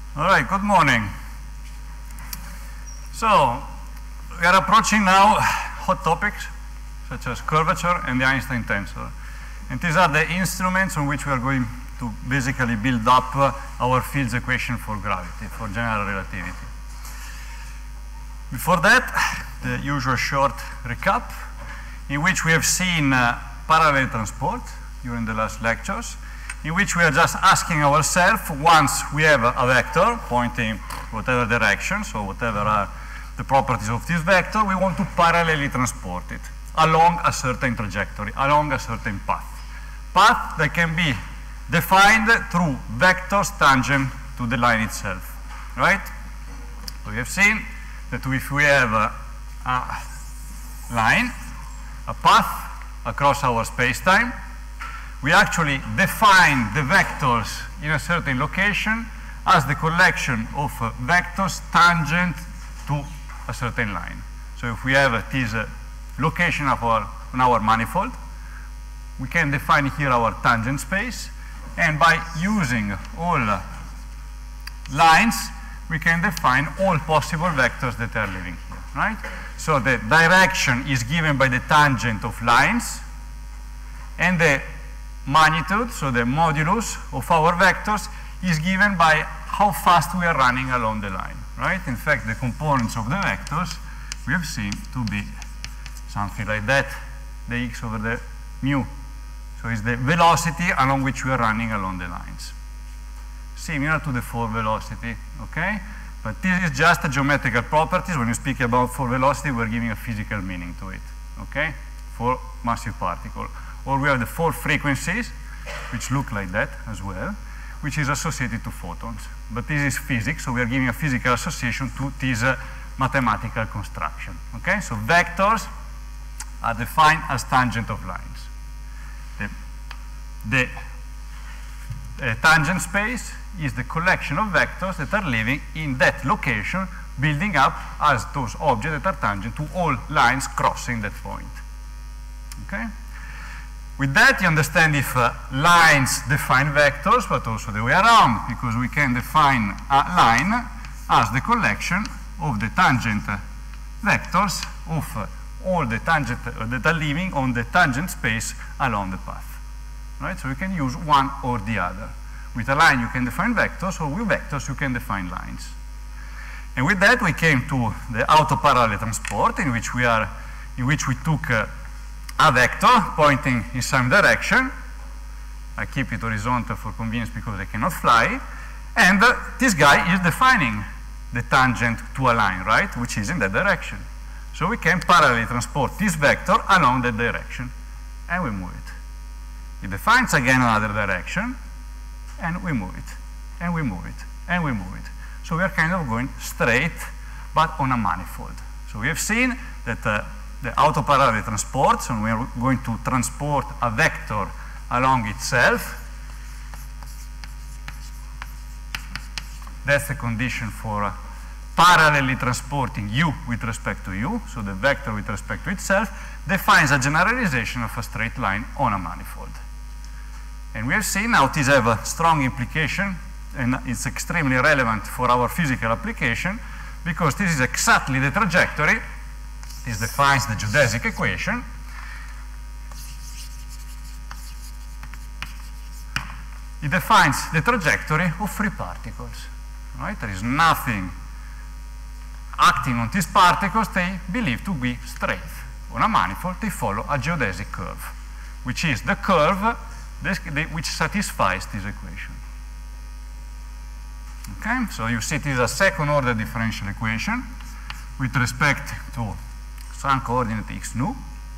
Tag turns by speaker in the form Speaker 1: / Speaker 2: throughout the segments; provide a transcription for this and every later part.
Speaker 1: All right, good morning. So, we are approaching now hot topics such as curvature and the Einstein tensor. And these are the instruments on which we are going to basically build up our fields equation for gravity, for general relativity. Before that, the usual short recap in which we have seen parallel transport during the last lectures, in which we are just asking ourselves, once we have a vector pointing whatever direction, so whatever are the properties of this vector, we want to parallelly transport it along a certain trajectory, along a certain path. Path that can be defined through vectors tangent to the line itself, right? So we have seen that if we have a line, a path across our space-time, we actually define the vectors in a certain location as the collection of vectors tangent to a certain line. So if we have this location of on our manifold, we can define here our tangent space, and by using all lines, we can define all possible vectors that are living here, right? So the direction is given by the tangent of lines, and the magnitude, so the modulus of our vectors, is given by how fast we are running along the line, right? In fact, the components of the vectors we have seen to be something like that, the x over the mu. So it's the velocity along which we are running along the lines. Similar to the Ford velocity, okay? But this is just a geometrical properties. When you speak about Ford velocity, we're giving a physical meaning to it, okay? For massive particle. Or we have the Ford frequencies, which look like that as well, which is associated to photons. But this is physics, so we are giving a physical association to this mathematical construction, okay? So vectors are defined as tangent of lines. The tangent space is the collection of vectors that are living in that location, building up as those objects that are tangent to all lines crossing that point. Okay? With that, you understand if lines define vectors, but also the way around, because we can define a line as the collection of the tangent vectors of all the tangent that are living on the tangent space along the path. Right? So you can use one or the other. With a line you can define vectors, or with vectors you can define lines. And with that we came to the autoparallel transport, in which we took a vector pointing in some direction. I keep it horizontal for convenience because I cannot fly. And this guy is defining the tangent to a line, right? Which is in that direction. So we can parallelly transport this vector along that direction, and we move it. It defines again another direction, and we move it, and we move it, and we move it. So we are kind of going straight, but on a manifold. So we have seen that the autoparallel transport, so we are going to transport a vector along itself. That's the condition for parallelly transporting u with respect to u, so the vector with respect to itself, defines a generalization of a straight line on a manifold. And we have seen now these have a strong implication, and it's extremely relevant for our physical application, because this is exactly the trajectory. This defines the geodesic equation. It defines the trajectory of free particles, right? There is nothing acting on these particles they believe to be straight. On a manifold, they follow a geodesic curve, which is the curve which satisfies this equation. Okay, so you see this is a second order differential equation with respect to some coordinate x nu,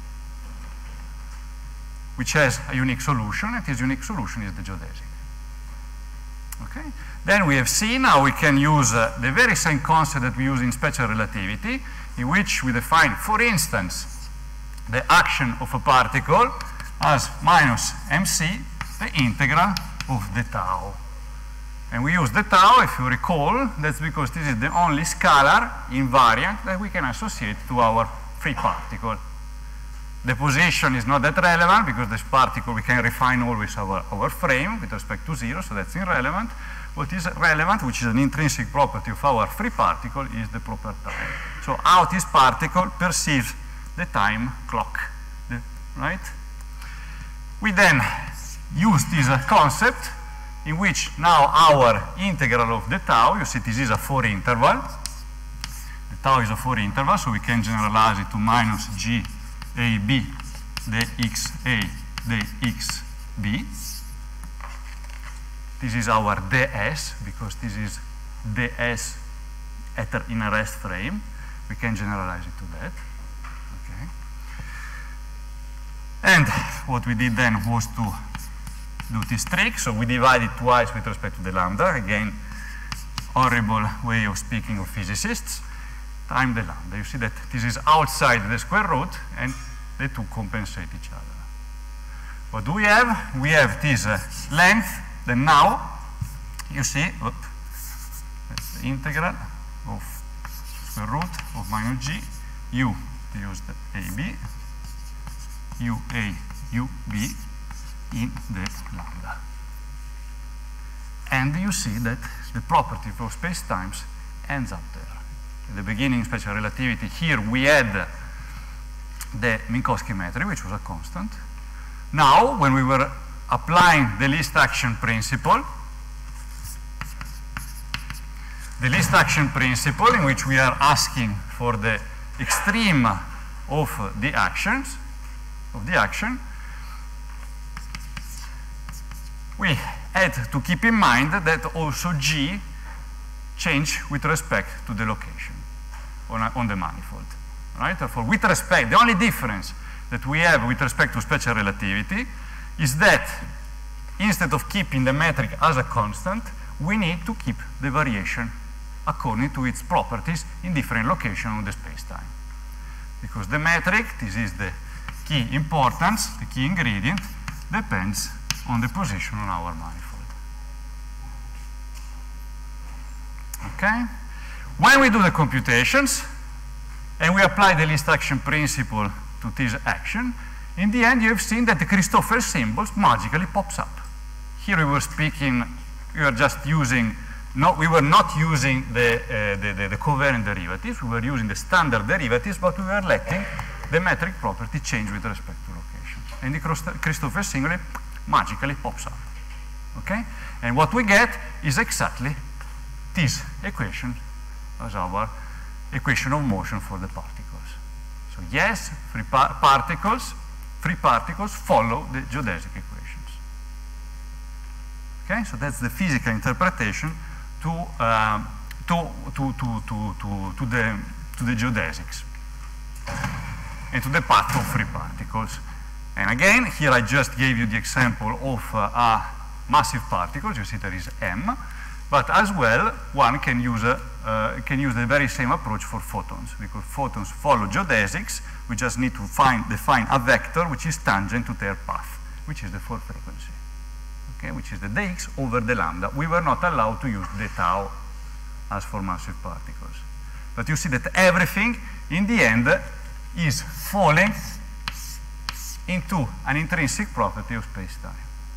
Speaker 1: which has a unique solution, and this unique solution is the geodesic. Okay, then we have seen how we can use the very same concept that we use in special relativity, in which we define, for instance, the action of a particle as minus mc, the integral of the tau. And we use the tau, if you recall, that's because this is the only scalar invariant that we can associate to our free particle. The position is not that relevant, because this particle we can refine always our frame with respect to 0, so that's irrelevant. what is relevant, which is an intrinsic property of our free particle, is the proper time. So how this particle perceives the time clock, right? We then use this concept in which now our integral of the tau, you see this is a Fourier interval. The tau is a Fourier interval, so we can generalize it to minus GAB dxa dxb. This is our ds, because this is ds in a rest frame. We can generalize it to that. Okay. And what we did then was to do this trick. So we divided twice with respect to the lambda. Again, horrible way of speaking of physicists. Time the lambda. You see that this is outside the square root, and the two compensate each other. What do we have? We have this length. Then now, you see, that's the integral of square root of minus g, u, to use the ab, ua, ub, in the lambda. And you see that the property for space-times ends up there. At the beginning, special relativity, here we had the Minkowski metric, which was a constant. Now, when we were applying the least action principle, in which we are asking for the extreme of the action, we had to keep in mind that also G change with respect to the location on the manifold, right? Therefore, with respect, the only difference that we have with respect to special relativity is that instead of keeping the metric as a constant, we need to keep the variation according to its properties in different locations of the space-time. Because the metric, this is the key importance, the key ingredient, depends on the position on our manifold. Okay? When we do the computations, and we apply the least action principle to this action, in the end you have seen that the Christoffel symbol magically pops up. Here we were speaking, we were just using, we were not using the covariant derivatives, we were using the standard derivatives, but we were letting the metric property change with respect to location. And the Christoffel symbol magically pops up. Okay? And what we get is exactly this equation as our equation of motion for the particles. So yes, free particles follow the geodesic equations. Okay, so that's the physical interpretation to the geodesics and to the path of free particles. And again, here I just gave you the example of massive particles. You see there is m, but as well one can use the very same approach for photons, because photons follow geodesics. We just need to define a vector which is tangent to their path, which is the Ford frequency, okay, which is the dx over the lambda. We were not allowed to use the tau as for massive particles. But you see that everything in the end is falling into an intrinsic property of space-time.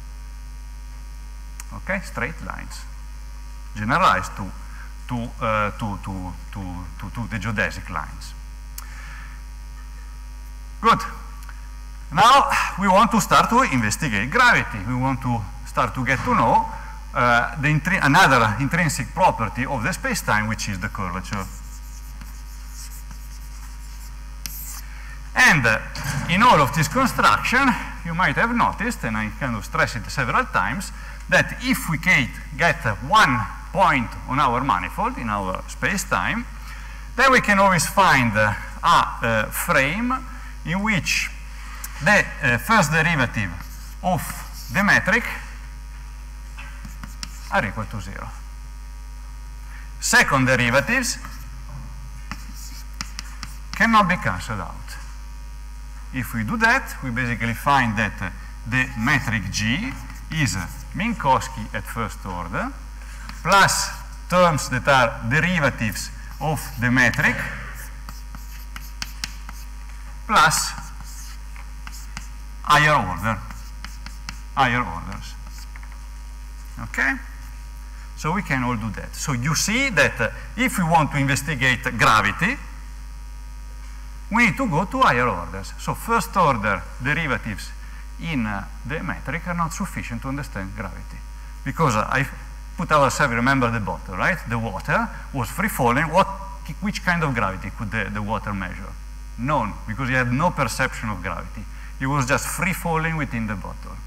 Speaker 1: Okay, straight lines, generalized to the geodesic lines. Good. Now we want to start to investigate gravity. We want to start to get to know another intrinsic property of the space-time, which is the curvature. And in all of this construction, you might have noticed, and I kind of stressed it several times, that if we get one point on our manifold, in our space-time, then we can always find a frame in which the first derivative of the metric are equal to 0. Second derivatives cannot be cancelled out. If we do that, we basically find that the metric G is Minkowski at first order plus terms that are derivatives of the metric plus higher orders. Okay? So we can all do that. So you see that if we want to investigate gravity, we need to go to higher orders. So first order derivatives in the metric are not sufficient to understand gravity. Because I put ourselves, remember the bottle, right? The water was free falling. Which kind of gravity could the water measure? None, because it had no perception of gravity. It was just free falling within the bottle.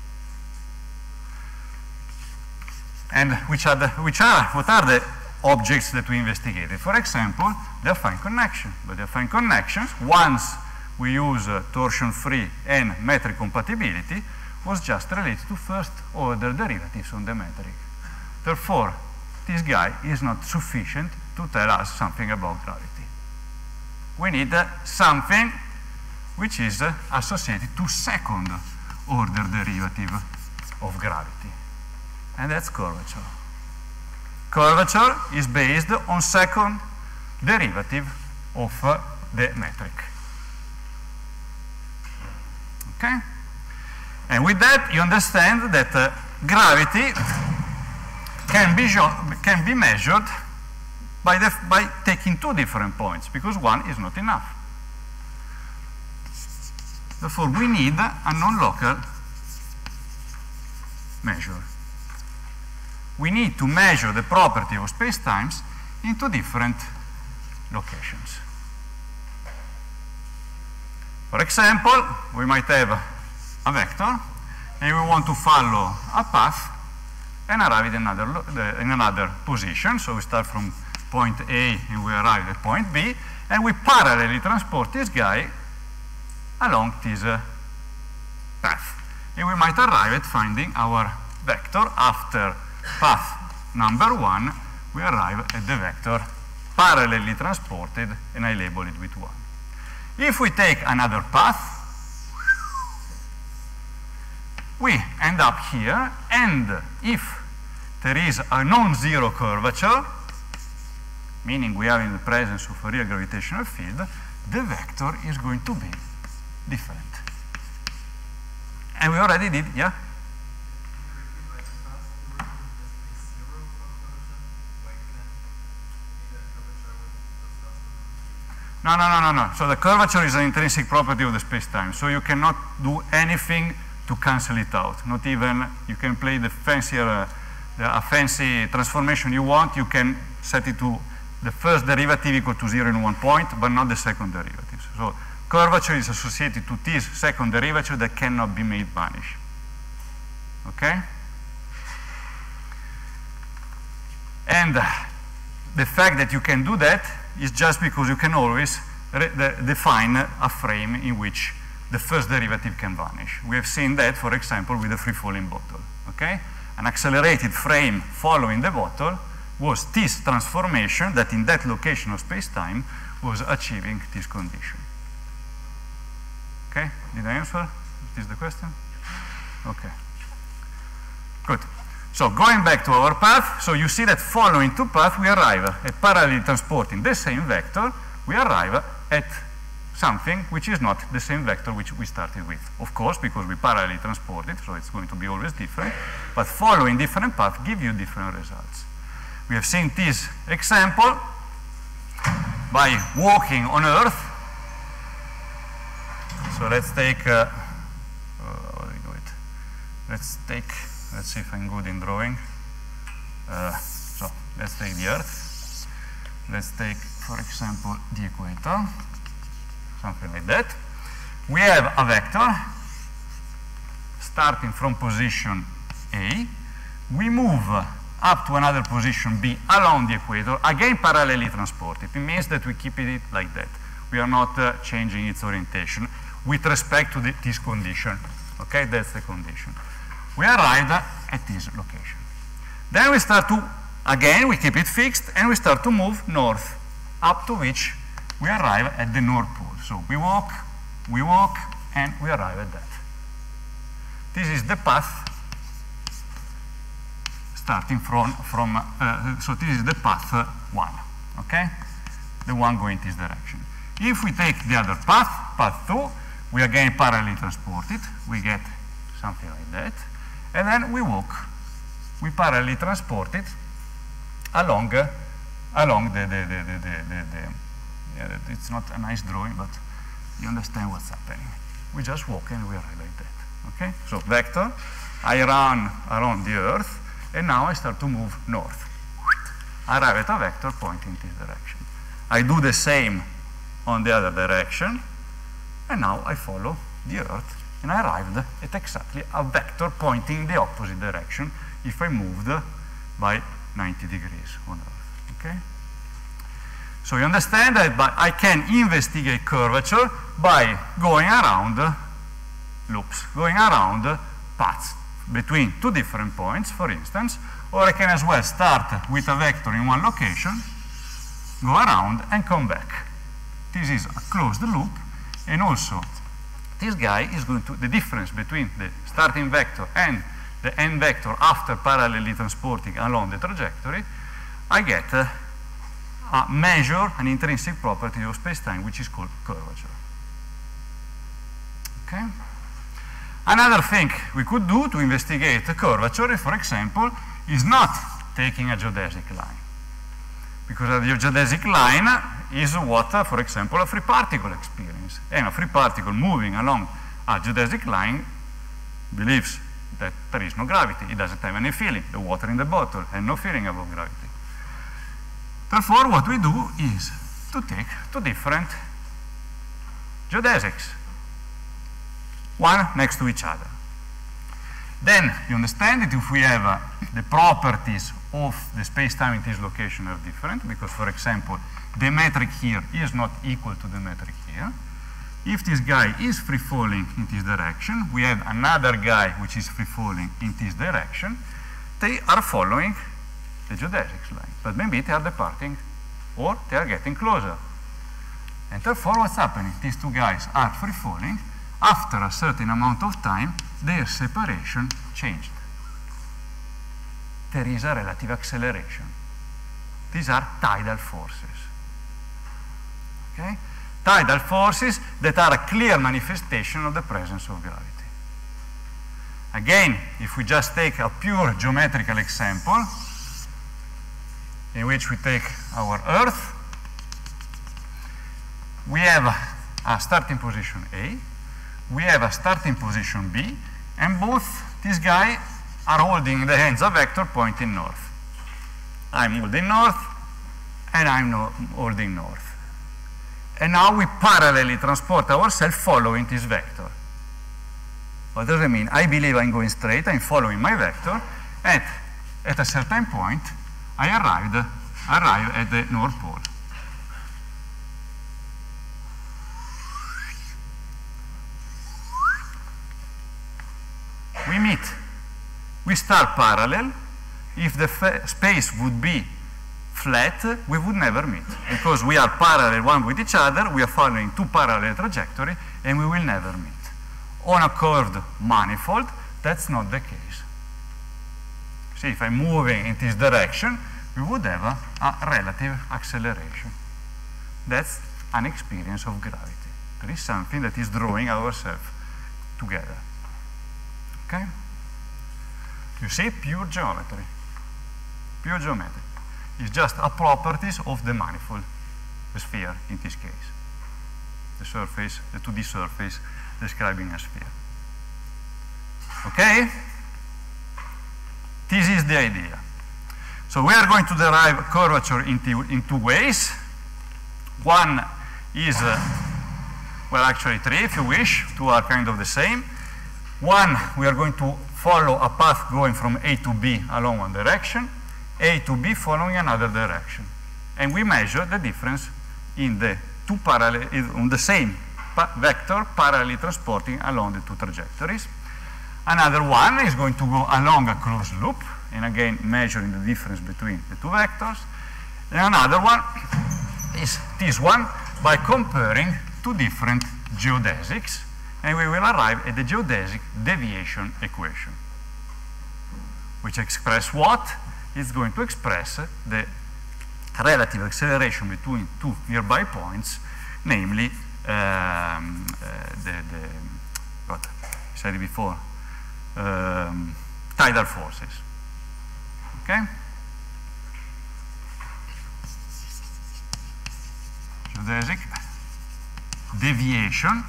Speaker 1: And what are the objects that we investigated? For example, the affine connection. But the affine connections, once we use torsion-free and metric compatibility, was just related to first-order derivatives on the metric. Therefore, this guy is not sufficient to tell us something about gravity. We need something which is associated to second-order derivative of gravity. And that's curvature. Curvature is based on second derivative of the metric. Okay? And with that, you understand that gravity can be measured by taking two different points, because one is not enough. Therefore, we need a non-local measure. We need to measure the property of spacetimes in two different locations. For example, we might have a vector, and we want to follow a path and arrive in another position. So we start from point A and we arrive at point B, and we parallelly transport this guy along this path. And we might arrive at finding our vector after path number 1, we arrive at the vector parallelly transported, and I label it with 1. If we take another path, we end up here, and if there is a non-zero curvature, meaning we are in the presence of a real gravitational field, the vector is going to be different. And we already did, yeah? No. So the curvature is an intrinsic property of the space-time. So you cannot do anything to cancel it out. Not even, you can play the fancier, a fancy transformation you want. You can set it to the first derivative equal to 0 in one point, but not the second derivative. So curvature is associated to this second derivative that cannot be made vanish. Okay? And the fact that you can do that is just because you can always define a frame in which the first derivative can vanish. We have seen that, for example, with the free-falling bottle. Okay? An accelerated frame following the bottle was this transformation that in that location of space-time was achieving this condition. Okay? Did I answer? Is this the question? Okay. Good. So going back to our path, so you see that following two paths, we arrive at parallelly transporting the same vector, we arrive at something which is not the same vector which we started with. Of course, because we parallelly transport it, so it's going to be always different, but following different paths give you different results. We have seen this example by walking on Earth. So let's take, how do we do it? Let's see if I'm good in drawing. So let's take the Earth. Let's take, for example, the equator, something like that. We have a vector starting from position A. We move up to another position B along the equator, again parallelly transported. It means that we keep it like that. We are not changing its orientation with respect to this condition. Okay, that's the condition. We arrived at this location. Then we start to, again, we keep it fixed, and we start to move north, up to which we arrive at the North Pole. So we walk, and we arrive at that. This is the path starting so this is the path 1, okay? The one going this direction. If we take the other path, path 2, we again parallelly transport it, we get something like that. And then we walk. We parallelly transport it along yeah, it's not a nice drawing, but you understand what's happening. We just walk and we arrive like that. Okay? So vector, I run around the Earth, and now I start to move north. I arrive at a vector pointing in this direction. I do the same on the other direction, and now I follow the Earth, and I arrived at exactly a vector pointing in the opposite direction if I moved by 90 degrees on Earth. Okay? So you understand that I can investigate curvature by going around loops, going around paths between two different points, for instance, or I can as well start with a vector in one location, go around and come back. This is a closed loop, and also this guy is going to, the difference between the starting vector and the end vector after parallelly transporting along the trajectory, I get a measure, an intrinsic property of space-time, which is called curvature. Okay? Another thing we could do to investigate the curvature, for example, is not taking a geodesic line. Because a geodesic line is what, for example, a free particle experience. And a free particle moving along a geodesic line believes that there is no gravity. It doesn't have any feeling. The water in the bottle has no feeling about gravity. Therefore, what we do is to take two different geodesics, one next to each other. Then you understand that if we have the properties of the space-time in this location are different, because, for example, the metric here is not equal to the metric here. If this guy is free-falling in this direction, we have another guy which is free-falling in this direction. They are following the geodesics line, but maybe they are departing or they are getting closer. And therefore, what's happening? These two guys are free-falling. After a certain amount of time, their separation changed. There is a relative acceleration. These are tidal forces. Okay? Tidal forces that are a clear manifestation of the presence of gravity. Again, if we just take a pure geometrical example, in which we take our Earth, we have a starting position A, we have a starting position B, and both these guys are holding in the hands a vector pointing north. I'm holding north, and I'm holding north. And now we parallelly transport ourselves following this vector. What does it mean? I believe I'm going straight, I'm following my vector, and at a certain point, I arrive at the North Pole. We meet. We start parallel. If the space would be flat, we would never meet, because we are parallel one with each other, we are following two parallel trajectories, and we will never meet. On a curved manifold, that's not the case. See, if I'm moving in this direction, we would have a relative acceleration. That's an experience of gravity. There is something that is drawing ourselves together. Okay? You see, pure geometry. Pure geometry. It's just a properties of the manifold, the sphere in this case. The surface, the 2D surface describing a sphere. Okay? This is the idea. So we are going to derive curvature in two ways. One is, well, actually three if you wish. Two are kind of the same. One, we are going to follow a path going from A to B along one direction, A to B following another direction. And we measure the difference in the two parallel, on the same vector parallelly transporting along the two trajectories. Another one is going to go along a closed loop, and again measuring the difference between the two vectors. And another one is this one by comparing two different geodesics, and we will arrive at the geodesic deviation equation, which express what? It's going to express the relative acceleration between two nearby points, namely what I said before, tidal forces. Okay? geodesic deviation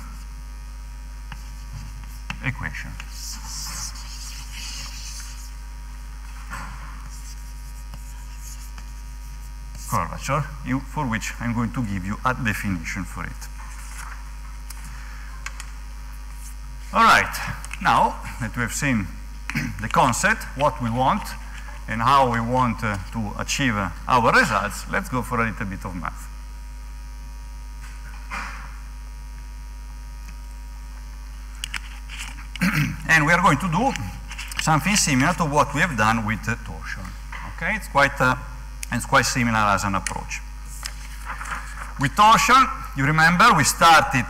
Speaker 1: equation. Curvature, for which I'm going to give you a definition for it. All right, now that we have seen the concept, what we want, and how we want to achieve our results, let's go for a little bit of math. And we are going to do something similar to what we have done with torsion. Okay, it's quite similar as an approach. With torsion, you remember we started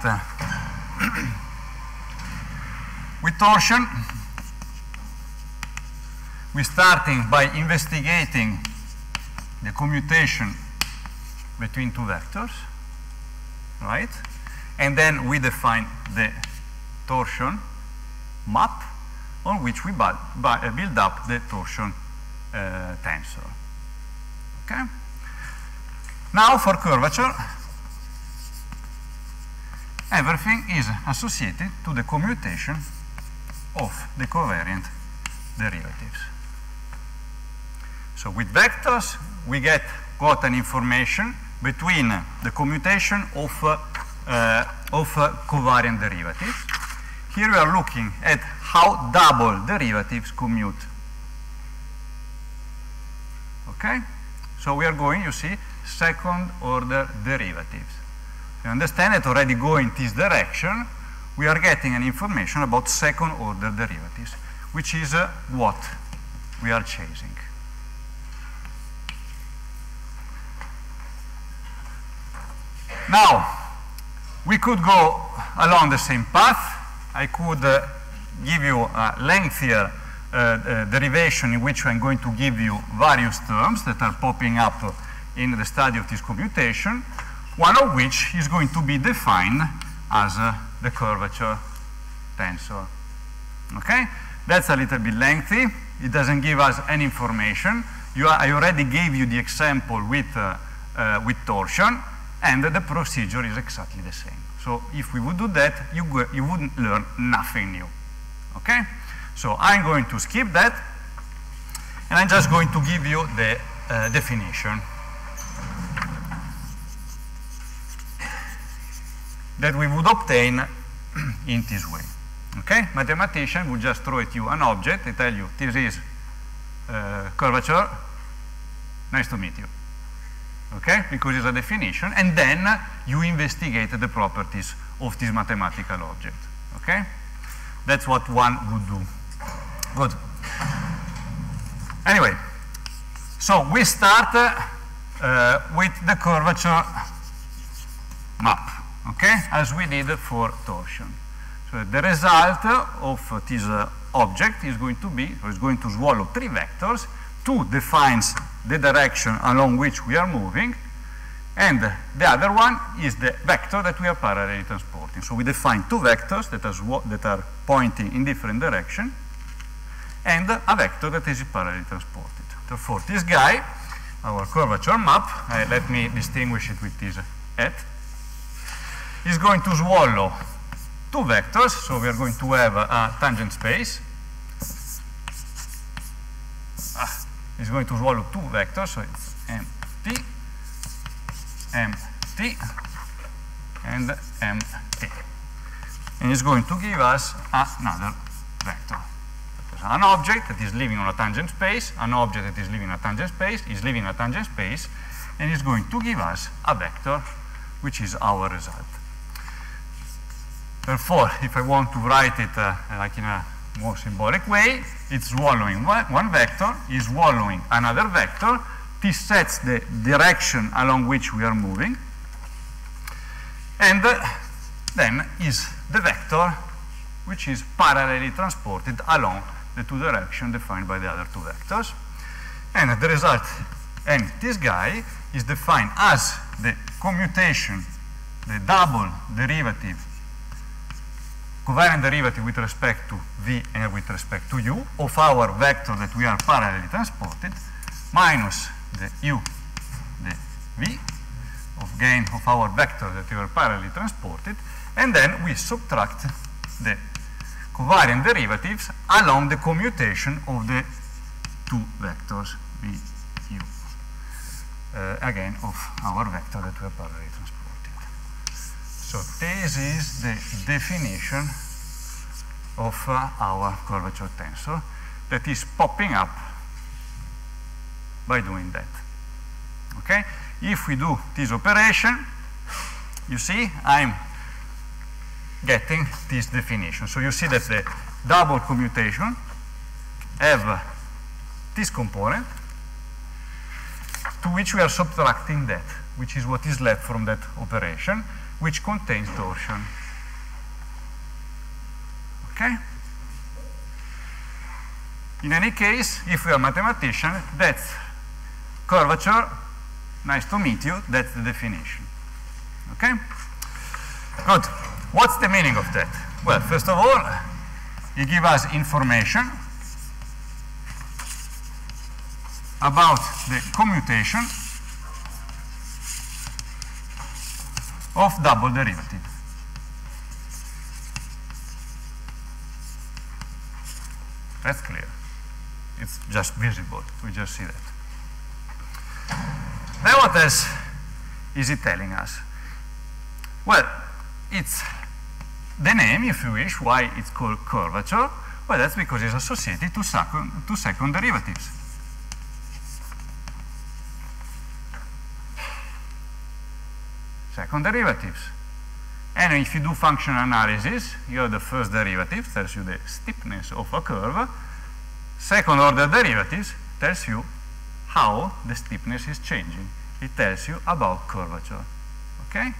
Speaker 1: with torsion. We're starting by investigating the commutation between two vectors, right? And then we define the torsion map on which we build up the torsion tensor. Okay? Now for curvature, everything is associated to the commutation of the covariant derivatives. So with vectors, we got an information between the commutation of covariant derivatives. Here we are looking at how double derivatives commute. Okay? So we are going, you see, second order derivatives. You understand that already going this direction, we are getting an information about second order derivatives, which is what we are chasing. Now, we could go along the same path. I could give you a lengthier derivation in which I'm going to give you various terms that are popping up in the study of this commutation, one of which is going to be defined as the curvature tensor. Okay? That's a little bit lengthy. It doesn't give us any information. I already gave you the example with torsion, and the procedure is exactly the same. So if we would do that, you wouldn't learn nothing new. Okay? So I'm going to skip that, and I'm just going to give you the definition that we would obtain in this way. Okay? Mathematician would just throw at you an object and tell you, this is curvature, nice to meet you. Okay? Because it's a definition, and then you investigate the properties of this mathematical object. Okay? That's what one would do. Good. Anyway, so we start with the curvature map, okay? As we did for torsion. So the result of this object is going to be, or is going to swallow three vectors. Two defines the direction along which we are moving, and the other one is the vector that we are parallelly transporting. So we define two vectors that are pointing in different directions, and a vector that is parallelly transported. Therefore, this guy, our curvature map, let me distinguish it with this at, is going to swallow two vectors. So we are going to have a tangent space. It's going to swallow two vectors, so it's MT, MT, and MT. And it's going to give us another vector. An object that is living on a tangent space, an object that is living in a tangent space, is living in a tangent space, and is going to give us a vector, which is our result. Therefore, if I want to write it like in a more symbolic way, it's swallowing one vector, is swallowing another vector. This sets the direction along which we are moving, and then is the vector which is parallelly transported along the two directions defined by the other two vectors. And the result, and this guy is defined as the commutation, the double derivative, covariant derivative with respect to v and with respect to u of our vector that we are parallelly transported, minus the u, the v of again, of our vector that were parallelly transported, and then we subtract the covariant derivatives along the commutation of the two vectors v, u, again, of our vector that were parallelly transported. So this is the definition of our curvature tensor that is popping up by doing that. Okay? If we do this operation, you see I'm getting this definition. So you see that the double commutation have this component to which we are subtracting that, which is what is left from that operation, which contains torsion. Okay? In any case, if we are mathematician, that's curvature. Nice to meet you. That's the definition. Okay? Good. What's the meaning of that? Well, first of all, it gives us information about the commutation of double derivative. That's clear. It's just visible. We just see that. Then what else is it telling us? Well, it's the name, if you wish, why it's called curvature. Well, that's because it's associated to second derivatives. Second derivatives. And if you do functional analysis, you have the first derivative, tells you the steepness of a curve. Second order derivatives tells you how the steepness is changing. It tells you about curvature. Okay?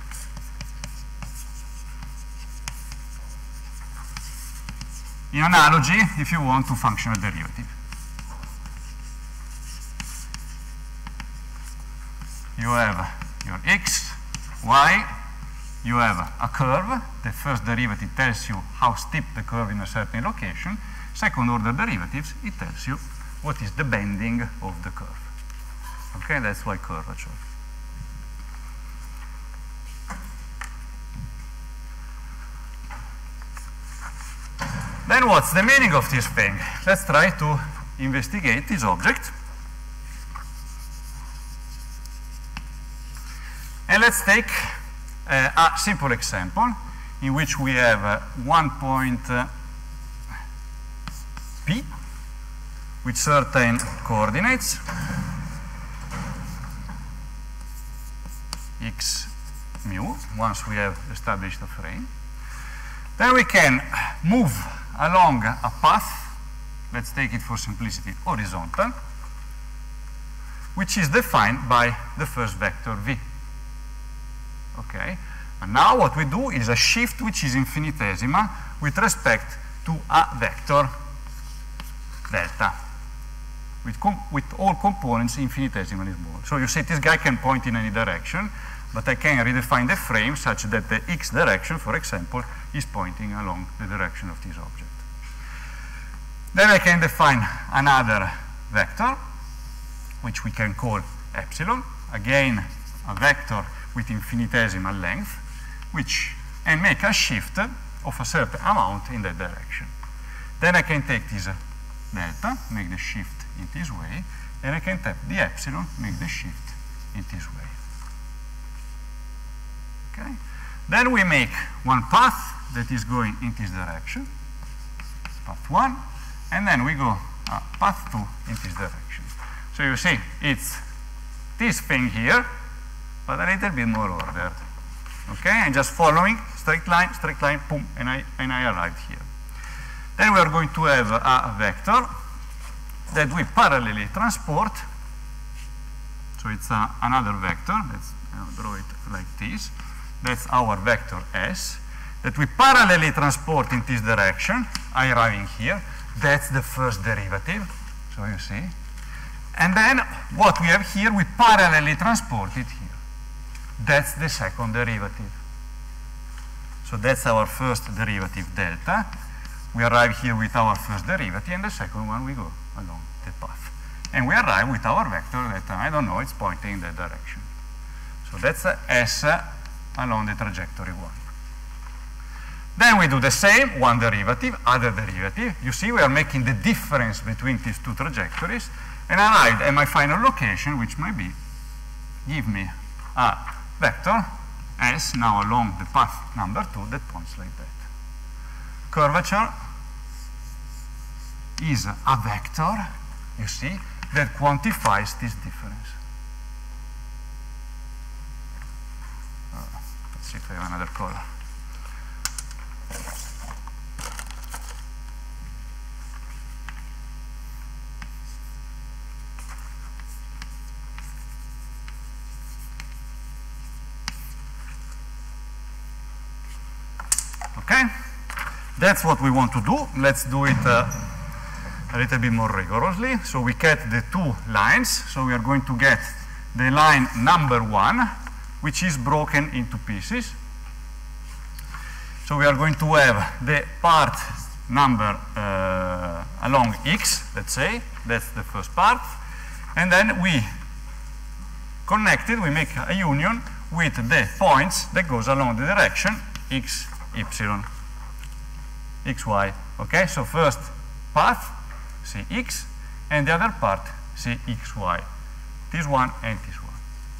Speaker 1: In analogy, if you want to functional derivative. You have your x, y, you have a curve. The first derivative tells you how steep the curve in a certain location. Second order derivatives, it tells you what is the bending of the curve. Okay, that's why curvature. Then what's the meaning of this thing? Let's try to investigate this object. And let's take a simple example in which we have one point P with certain coordinates x mu, once we have established a frame. Then we can move along a path, let's take it for simplicity horizontal, which is defined by the first vector v. Okay, and now what we do is a shift which is infinitesimal with respect to a vector delta, with all components infinitesimally small. So you see this guy can point in any direction, but I can redefine the frame such that the x direction, for example, is pointing along the direction of this object. Then I can define another vector, which we can call epsilon, again a vector with infinitesimal length, and make a shift of a certain amount in that direction. Then I can take this delta, make the shift in this way, and I can take the epsilon, make the shift in this way. Okay? Then we make one path that is going in this direction, path 1, and then we go path 2 in this direction. So you see, it's this thing here, but a little bit more ordered. Okay, I'm just following straight line, boom, and I arrived here. Then we are going to have a vector that we parallelly transport. So it's another vector. Let's draw it like this. That's our vector S that we parallelly transport in this direction, arriving here. That's the first derivative. So you see. And then what we have here, we parallelly transport it here. That's the second derivative. So that's our first derivative delta. We arrive here with our first derivative, and the second one we go along the path. And we arrive with our vector that, I don't know, it's pointing in that direction. So that's S along the trajectory 1. Then we do the same, one derivative, other derivative. You see we are making the difference between these two trajectories, and arrive at my final location, which might be, give me a vector S now along the path number 2 that points like that. Curvature is a vector, you see, that quantifies this difference. Let's see if I have another color. Okay, that's what we want to do. Let's do it a little bit more rigorously. So we get the two lines. So we are going to get the line number 1, which is broken into pieces. So we are going to have the part number along x, let's say. That's the first part. And then we connect it, we make a union with the points that goes along the direction x, y, x, y. Okay, so first path, say x, and the other part, say x, y. This one and this one.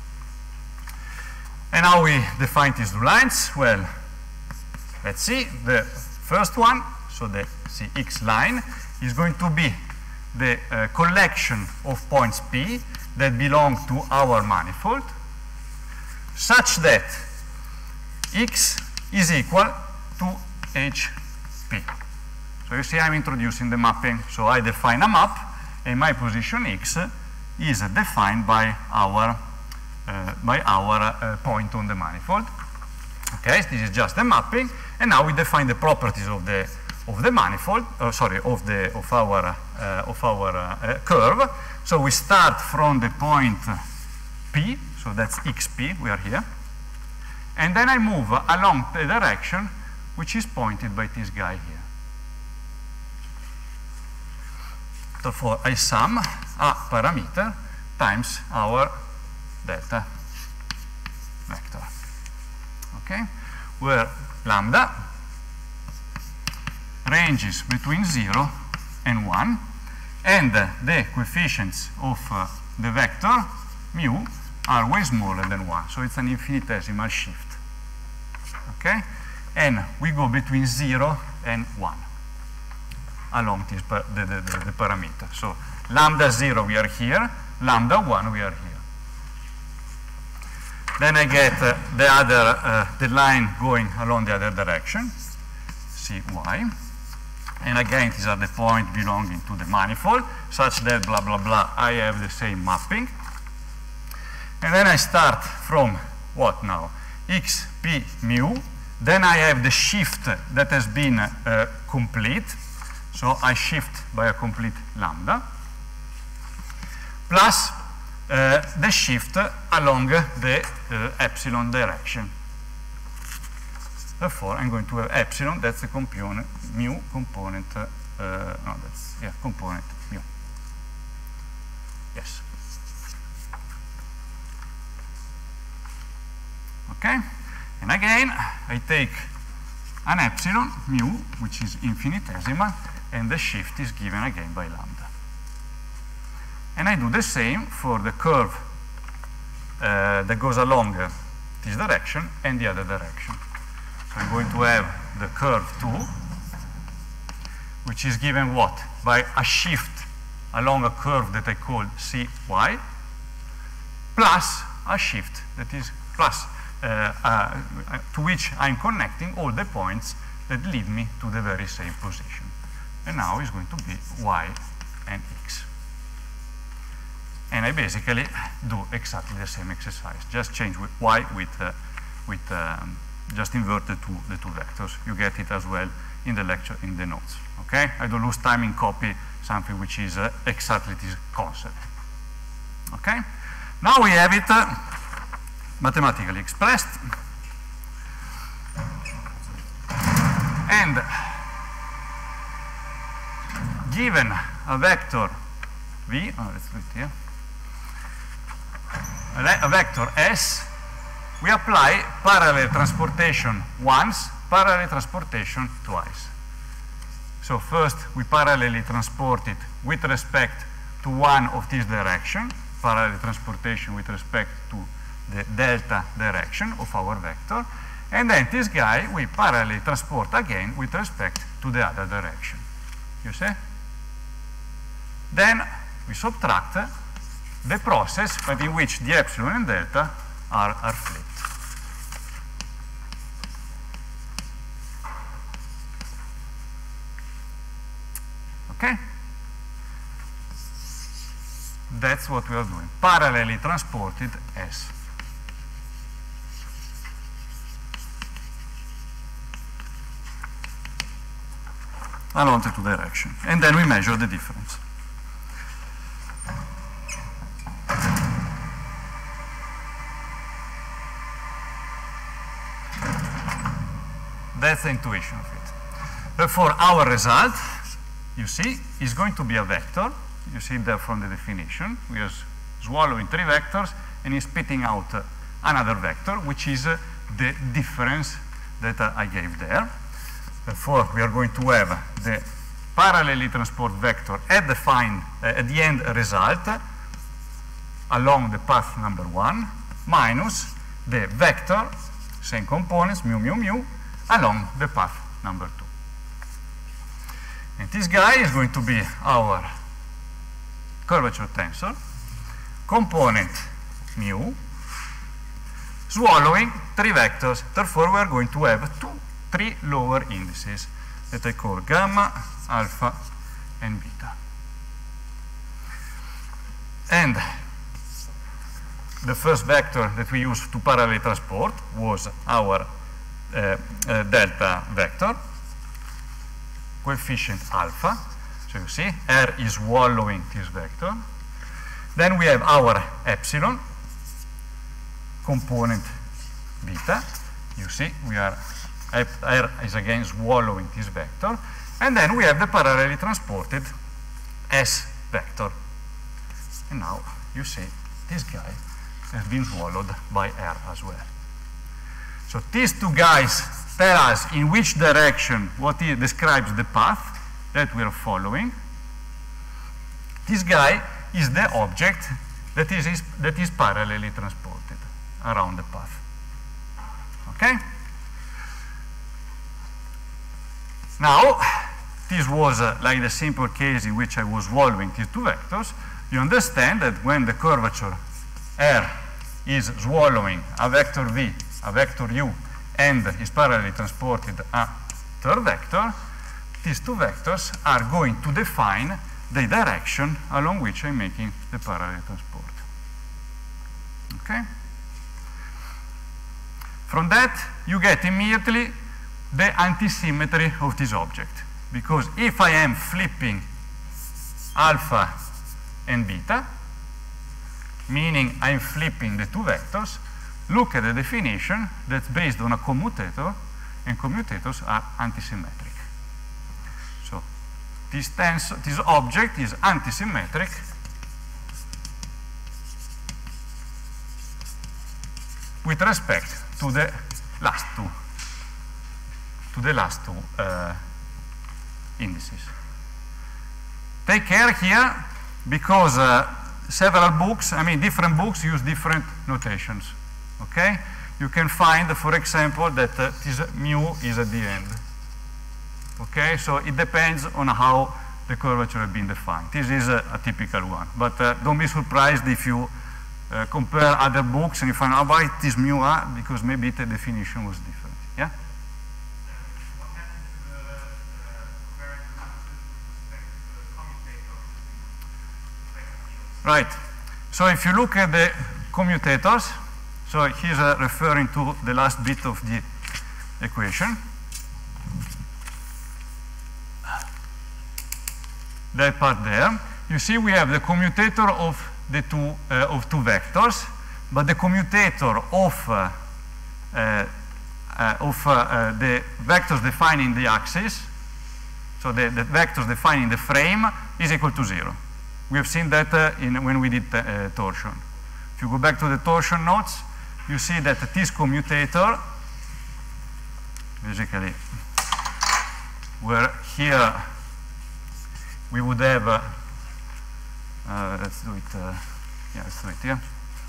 Speaker 1: And how we define these two lines? Well, let's see. The first one, so the x line, is going to be the collection of points P that belong to our manifold, such that x is equal to HP. So you see I'm introducing the mapping. So I define a map, and my position x is defined by our point on the manifold. Okay, this is just the mapping, and now we define the properties of the manifold. Of our curve. So we start from the point P. So that's xp. We are here. And then I move along the direction which is pointed by this guy here. Therefore, I sum a parameter times our delta vector. Okay? Where lambda ranges between 0 and 1, and the coefficients of the vector mu are way smaller than 1. So it's an infinitesimal shift. Okay? And we go between 0 and 1 along this the parameter. So lambda 0 we are here, lambda 1 we are here. Then I get the line going along the other direction, cy. And again, these are the points belonging to the manifold, such that blah, blah, blah, I have the same mapping. And then I start from what now? xp mu. Then I have the shift that has been complete. So I shift by a complete lambda. Plus the shift along the epsilon direction. Therefore, I'm going to have epsilon, that's the component, mu component, component mu. Yes. Okay? And again, I take an epsilon, mu, which is infinitesimal, and the shift is given again by lambda. And I do the same for the curve that goes along this direction and the other direction. So I'm going to have the curve 2, which is given what? By a shift along a curve that I call cy, plus a shift that is plus, to which I'm connecting all the points that lead me to the very same position. And now it's going to be y and x. And I basically do exactly the same exercise. Just change with y just invert the two vectors. You get it as well in the lecture, in the notes. Okay? I don't lose time in copy something which is exactly this concept. Okay? Now we have it mathematically expressed. And given a vector v, let's do it here, a vector s we apply parallel transportation once, parallel transportation twice. So first we parallelly transport it with respect to one of this direction, parallel transportation with respect to the delta direction of our vector, and then this guy we parallelly transport again with respect to the other direction. You see? Then we subtract the process but in which the epsilon and delta are flipped. Okay? That's what we are doing. Parallelly transported S. Along the two directions. And then we measure the difference. That's the intuition of it. Therefore, our result, you see, is going to be a vector. You see that from the definition. We are swallowing 3 vectors and is spitting out another vector, which is the difference that I gave there. Therefore, we are going to have the parallelly transport vector at the end result along the path number 1 minus the vector, same components, mu, mu, mu, along the path number 2. And this guy is going to be our curvature tensor, component mu, swallowing 3 vectors. Therefore, we are going to have 3 lower indices that I call gamma, alpha, and beta. And the first vector that we used to parallel transport was our delta vector, coefficient alpha. So you see, R is swallowing this vector. Then we have our epsilon, component beta. You see, we are R is again swallowing this vector. And then we have the parallelly transported S vector. And now you see this guy has been swallowed by R as well. So these 2 guys tell us in which direction what describes the path that we are following. This guy is the object that is parallelly transported around the path. Okay? Now, this was like the simple case in which I was swallowing these 2 vectors. You understand that when the curvature R is swallowing a vector V, a vector U, and is parallelly transported a third vector, these 2 vectors are going to define the direction along which I'm making the parallel transport. Okay? From that, you get immediately the antisymmetry of this object. Because if I am flipping alpha and beta, meaning I'm flipping the 2 vectors, look at the definition that's based on a commutator, and commutators are antisymmetric. So this object is antisymmetric with respect to the last two indices. Take care here because several books, different books use different notations. Okay? You can find, for example, that this mu is at the end. Okay? So it depends on how the curvature has been defined. This is a typical one. But don't be surprised if you compare other books and you find out why it is mu a, because maybe the definition was different. Yeah?
Speaker 2: What happens to comparing with respect to the commutators?
Speaker 1: Right. So if you look at the commutators, so he's referring to the last bit of the equation. That part there. You see we have the commutator of the two vectors, but the commutator of the vectors defining the axis, so the vectors defining the frame, is equal to 0. We have seen that when we did torsion. If you go back to the torsion notes, you see that this commutator, basically, where here we would have, let's do it, yeah, let's do it here.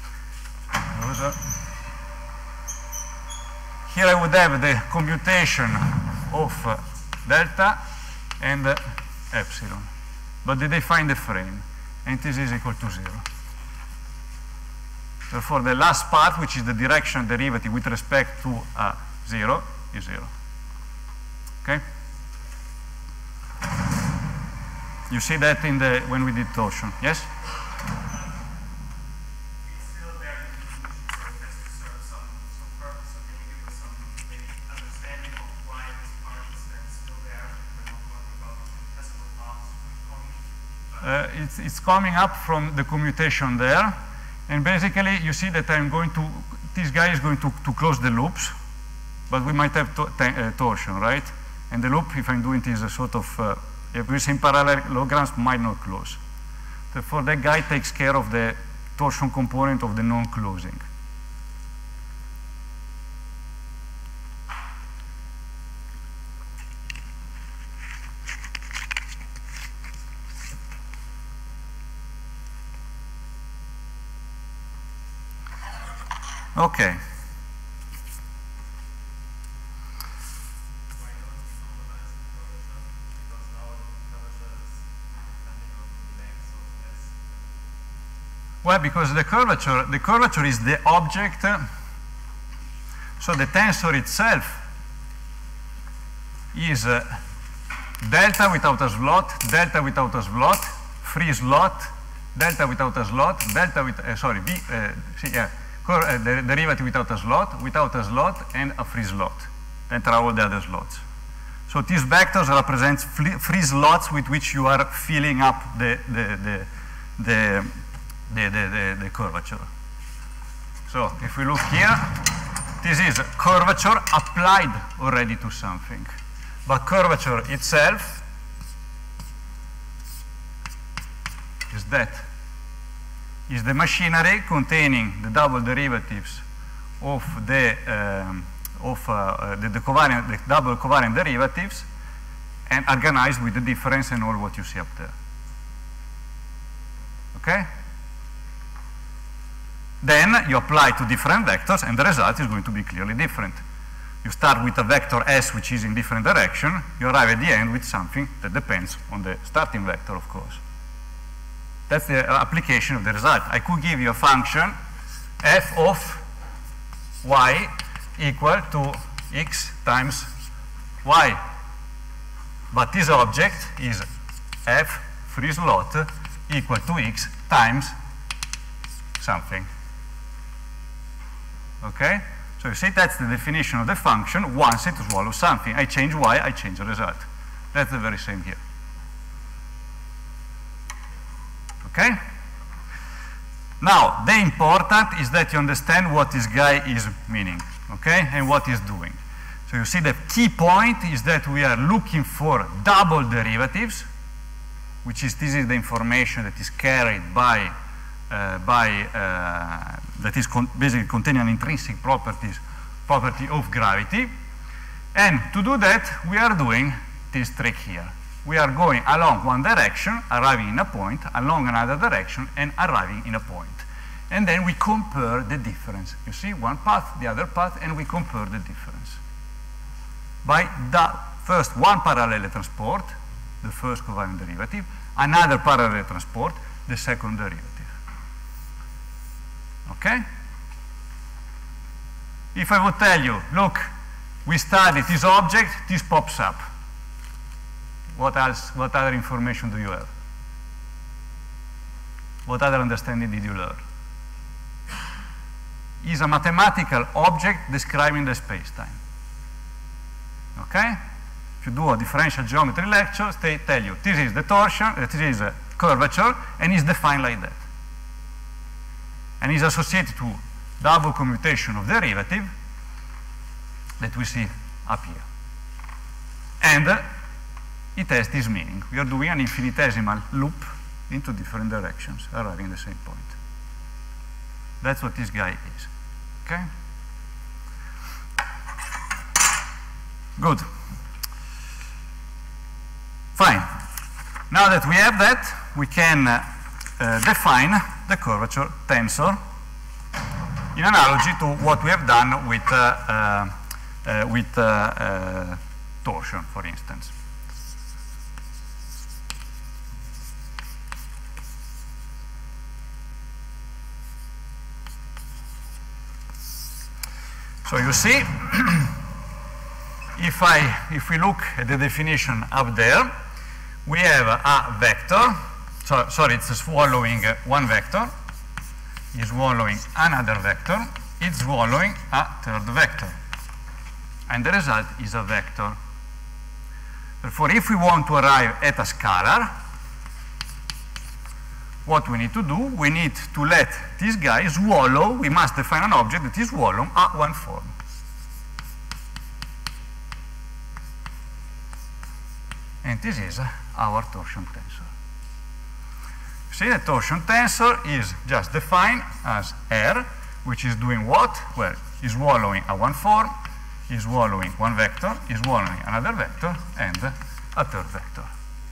Speaker 1: Here I would have the commutation of delta and epsilon, but they define the frame, and this is equal to 0. Therefore, the last part, which is the direction derivative with respect to 0, is 0. Okay? You see that in the when we did torsion. Yes?
Speaker 2: It's still there in the definition, so it has to serve some purpose. So can you give us some maybe understanding of why this part is then still there? We're not talking about testable paths.
Speaker 1: It's coming up from the commutation there. And basically, you see that this guy is going to close the loops, but we might have torsion, right? And the loop, if I'm doing this sort of, if we're saying parallelograms, might not close. Therefore, that guy takes care of the torsion component of the non-closing. Okay. Well, because the curvature is the object, so the tensor itself is delta without a slot, delta without a slot, free slot, delta without a slot, delta with, the derivative without a slot, and a free slot. Then there are all the other slots. So these vectors represent free slots with which you are filling up the curvature. So if we look here, this is curvature applied already to something. But curvature itself is that. Is the machinery containing the double derivatives of the double covariant derivatives and organized with the difference and all what you see up there. Okay? Then you apply to different vectors, and the result is going to be clearly different. You start with a vector S, which is in different direction. You arrive at the end with something that depends on the starting vector, of course. That's the application of the result. I could give you a function f of y equal to x times y. But this object is f free slot equal to x times something. Okay? So you see that's the definition of the function once it swallows something. I change y, I change the result. That's the very same here. Okay? Now, the important is that you understand what this guy is meaning, okay, and what he's doing. So you see the key point is that we are looking for double derivatives, which is this is the information that is carried by that is basically containing an intrinsic property of gravity. And to do that, we are doing this trick here. We are going along one direction, arriving in a point, along another direction, and arriving in a point. And then we compare the difference. You see, one path, the other path, and we compare the difference. By first one parallel transport, the first covariant derivative, another parallel transport, the second derivative. Okay? If I would tell you, look, we studied this object, this pops up. What else? What other information do you have? What other understanding did you learn? Is a mathematical object describing the space-time. Okay? If you do a differential geometry lecture, they tell you this is the torsion, this is a curvature, and is defined like that. And is associated to double commutation of derivative that we see up here. And it has this meaning. We are doing an infinitesimal loop into different directions, arriving at the same point. That's what this guy is. Okay? Good. Fine. Now that we have that, we can define the curvature tensor in analogy to what we have done with torsion, for instance. So you see, if we look at the definition up there, we have a vector. Sorry, it's swallowing one vector, is swallowing another vector, it's swallowing a third vector. And the result is a vector. Therefore, if we want to arrive at a scalar, what we need to do, we need to let this guy swallow, we must define an object that is swallowing a one form. And this is our torsion tensor. See, the torsion tensor is just defined as R, which is doing what? Well, is swallowing a one form, is swallowing one vector, is swallowing another vector, and a third vector.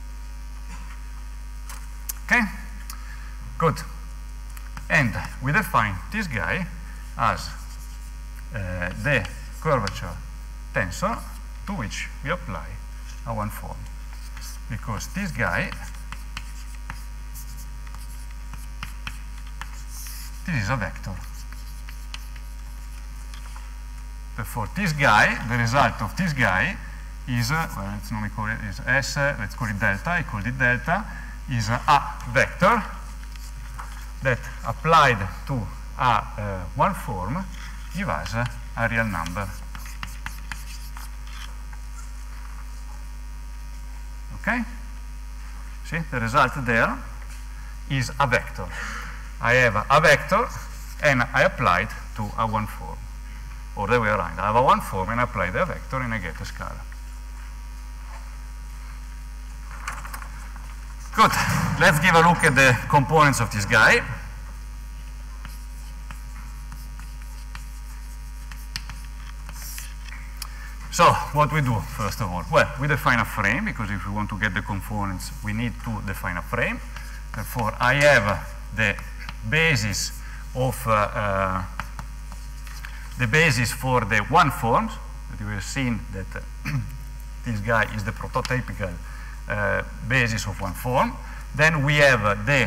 Speaker 1: Okay? Good. And we define this guy as the curvature tensor to which we apply a one form. Because this guy, this is a vector. Therefore, this guy, the result of this guy is, well, let's not call it, is S, let's call it delta, I called it delta, is a vector that applied to a one form gives us a real number. Okay? See, the result there is a vector. I have a vector and I applied to a one form. Or the way around. I have a one form and I apply the vector and I get a scalar. Good. Let's give a look at the components of this guy. So, what we do, first of all? Well, we define a frame, because if we want to get the components, we need to define a frame. Therefore, I have the basis of the basis for the one forms. That we have seen that this guy is the prototypical basis of one form. Then we have the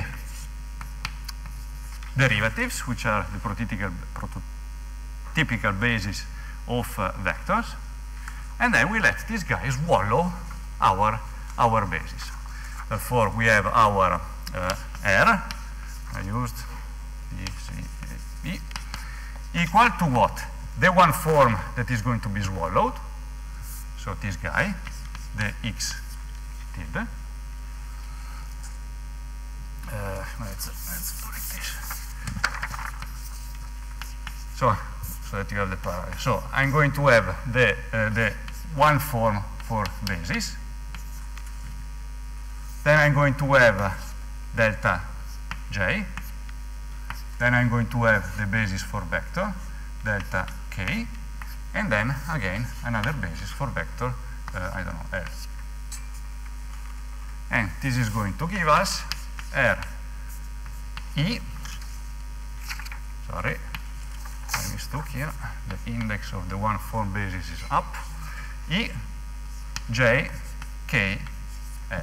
Speaker 1: derivatives, which are the prototypical basis of vectors. And then we let this guy swallow our basis. Therefore, we have our R, I used B, C, A, B, equal to what? The one form that is going to be swallowed. So this guy, the X tilde. Let's put it this. So that you have the parallel. So I'm going to have the one form for basis. Then I'm going to have delta J. Then I'm going to have the basis for vector, delta K. And then, again, another basis for vector, I don't know, L. And this is going to give us R E, sorry, I mistook here, the index of the one form basis is up, E, J, K, L.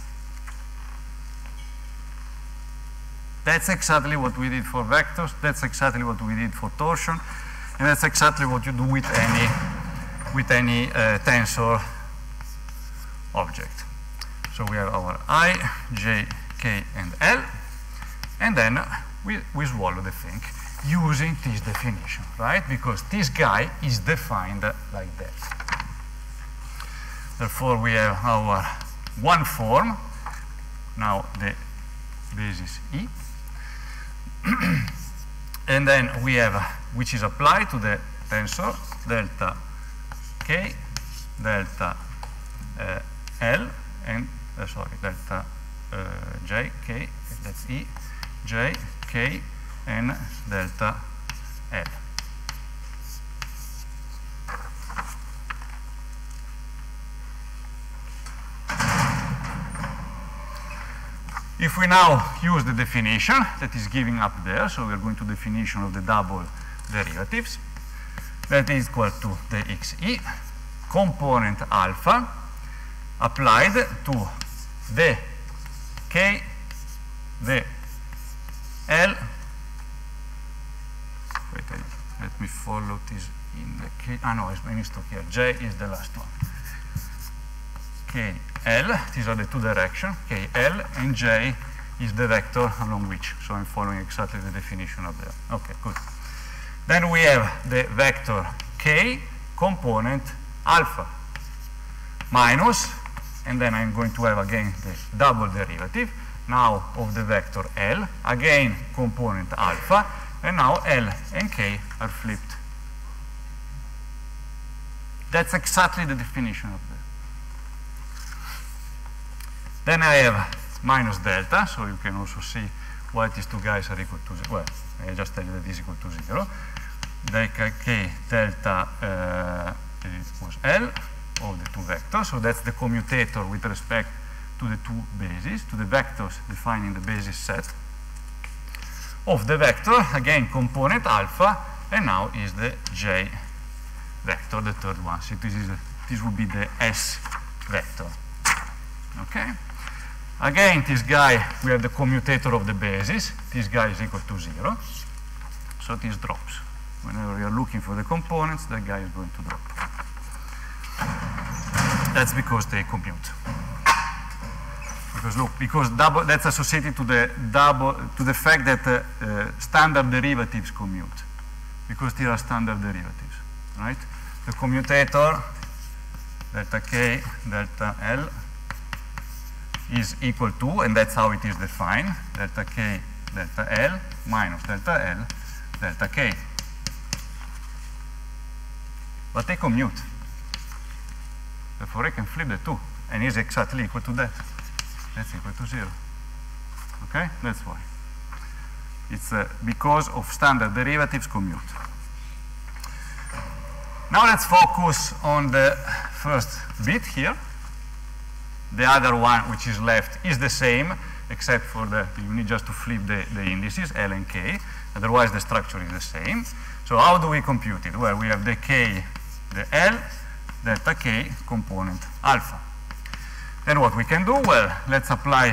Speaker 1: That's exactly what we did for vectors, that's exactly what we did for torsion, and that's exactly what you do with any tensor object. So we have our I, J, K, and L, and then we swallow the thing using this definition, right? Because this guy is defined like that. Therefore, we have our one form, now the basis E, and then we have, which is applied to the tensor, delta K, delta L, and, sorry, delta J, K, that's E, J, K, and delta L. If we now use the definition that is given up there, so we're going to definition of the double derivatives, that is equal to the xe component alpha applied to the k, the L, wait, let me follow this in the k, no, I missed here, J is the last one. KL, these are the two directions, KL, and J is the vector along which, so I'm following exactly the definition of there. Okay, good. Then we have the vector K component alpha minus, and then I'm going to have again the double derivative, now of the vector L, again component alpha, and now L and K are flipped. That's exactly the definition of that. Then I have minus delta, so you can also see why these two guys are equal to 0. Well, I just tell you that this is equal to 0. Delta K delta was L of the two vectors, so that's the commutator with respect to the two bases, to the vectors defining the basis set of the vector, again component alpha, and now is the J vector, the third one. So this would be the S vector. Okay? Again, this guy, we have the commutator of the basis. This guy is equal to 0. So this drops. Whenever we are looking for the components, that guy is going to drop. That's because they commute. Because look, because double, that's associated to the fact that standard derivatives commute. Because there are standard derivatives, right? The commutator, delta K, delta L, is equal to, and that's how it is defined, delta K, delta L, minus delta L, delta K. But they commute. Therefore, I can flip the two, and is exactly equal to that. That's equal to 0. Okay? That's why. It's because of standard derivatives commute. Now let's focus on the first bit here. The other one, which is left, is the same, except for you need just to flip the indices, L and K. Otherwise, the structure is the same. So how do we compute it? Well, we have the K, the L, delta K, component alpha. Then what we can do? Well, let's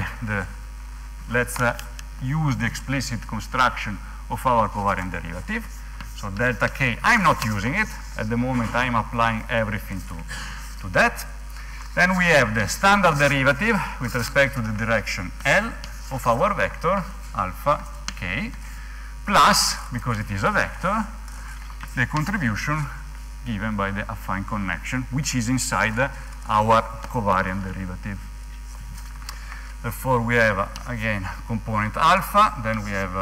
Speaker 1: use the explicit construction of our covariant derivative. So delta K, I'm not using it. At the moment, I'm applying everything to that. Then we have the standard derivative with respect to the direction L of our vector alpha K, plus, because it is a vector, the contribution given by the affine connection, which is inside our covariant derivative. Therefore, we have, again, component alpha, then we have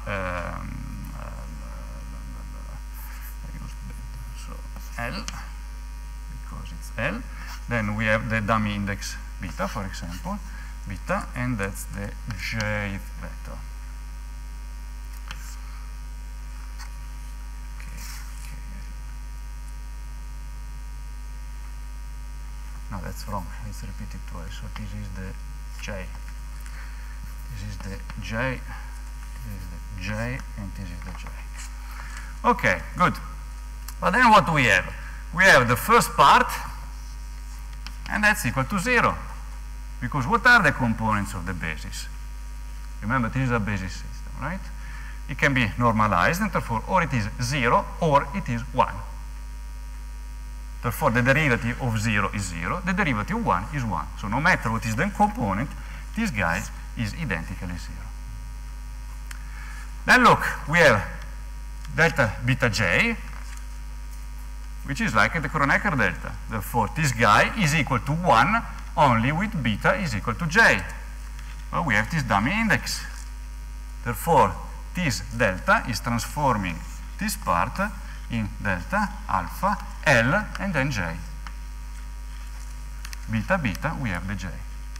Speaker 1: so L, because it's L. Then we have the dummy index beta, for example, beta, and that's the J vector. No, that's wrong. It's repeated twice. So this is the J. This is the J. This is the J, and this is the J. Okay, good. But then what do we have? We have the first part, and that's equal to 0. Because what are the components of the basis? Remember, this is a basis system, right? It can be normalized, and therefore, or it is 0, or it is 1. Therefore, the derivative of 0 is 0, the derivative of 1 is 1. So no matter what is the component, this guy is identically 0. Then look, we have delta beta j, which is like the Kronecker delta. Therefore, this guy is equal to 1 only with beta is equal to j. Well, we have this dummy index. Therefore, this delta is transforming this part in delta, alpha, L, and then j. Beta, beta, we have the j.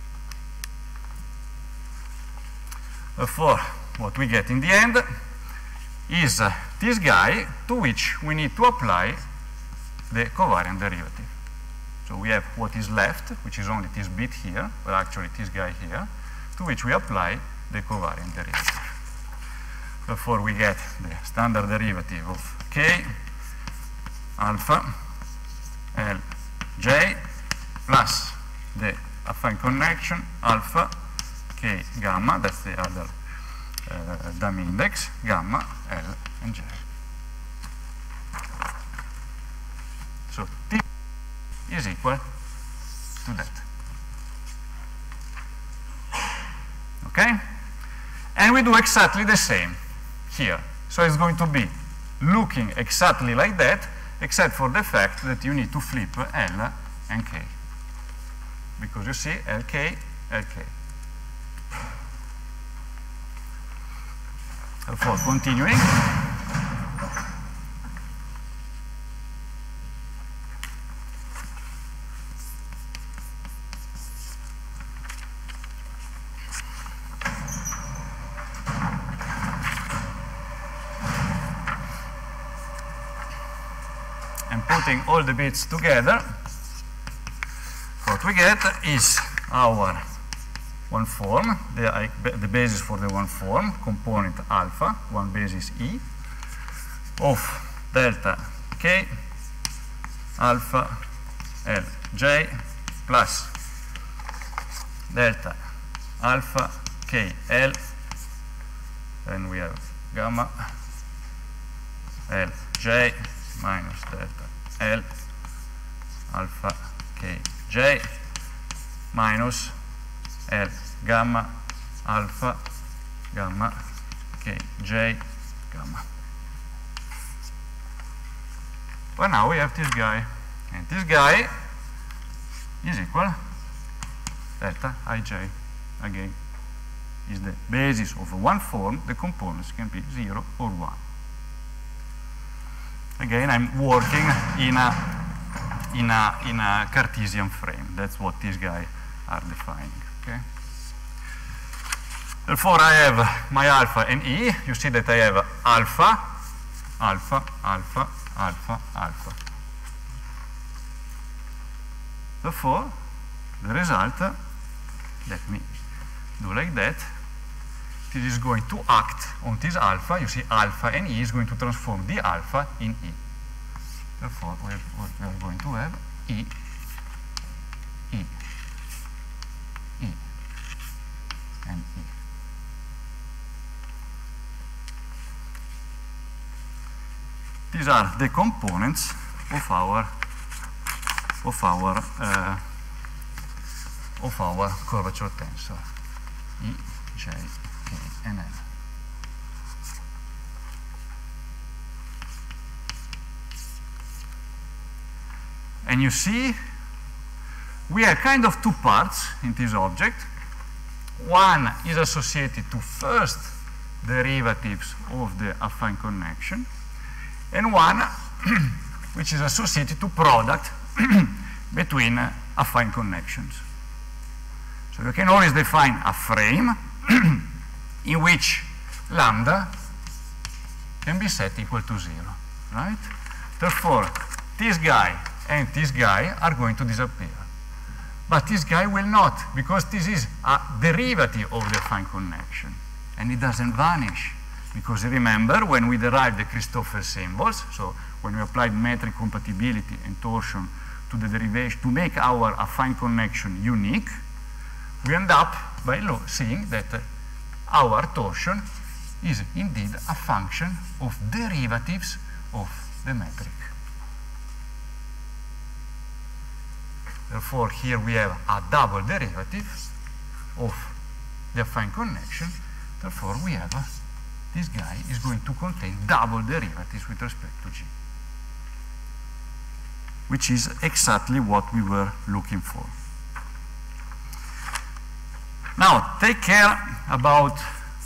Speaker 1: Therefore, what we get in the end is this guy to which we need to apply the covariant derivative. So we have what is left, which is only this bit here, but actually this guy here. to which we apply the covariant derivative. Therefore, we get the standard derivative of k alpha Lj plus the affine connection alpha k gamma, that's the other dummy index, gamma L and J. So T is equal to that. Okay? And we do exactly the same here. So it's going to be looking exactly like that, except for the fact that you need to flip L and K. Because you see LK, LK. Therefore, continuing. And putting all the bits together, what we get is our one form, the basis for the one form, component alpha, one basis E, of delta K alpha Lj plus delta alpha K L, then we have gamma Lj minus delta L alpha K J minus L gamma alpha gamma K J gamma. Well, now we have this guy, and this guy is equal delta Ij. Again, is the basis of one form. The components can be 0 or 1. Again, I'm working in a Cartesian frame. That's what these guys are defining. Okay. Therefore, I have my alpha and E. You see that I have alpha, alpha, alpha, alpha, alpha. Therefore, the result, let me do like that. This is going to act on this alpha. You see, alpha and E is going to transform the alpha in E. Therefore, we are going to have E, E, E, and E. These are the components of our curvature tensor, E, J, K, and L. And you see, we have kind of two parts in this object. One is associated to first derivatives of the affine connection, and one which is associated to product between affine connections. So you can always define a frame in which lambda can be set equal to 0, right? Therefore, this guy and this guy are going to disappear. But this guy will not, because this is a derivative of the affine connection. And it doesn't vanish. Because remember, when we derived the Christoffel symbols, so when we applied metric compatibility and torsion to the derivation to make our affine connection unique, we end up by seeing that our torsion is indeed a function of derivatives of the metric. Therefore, here we have a double derivative of the affine connection. Therefore, we have this guy is going to contain double derivatives with respect to G, which is exactly what we were looking for. Now, take care about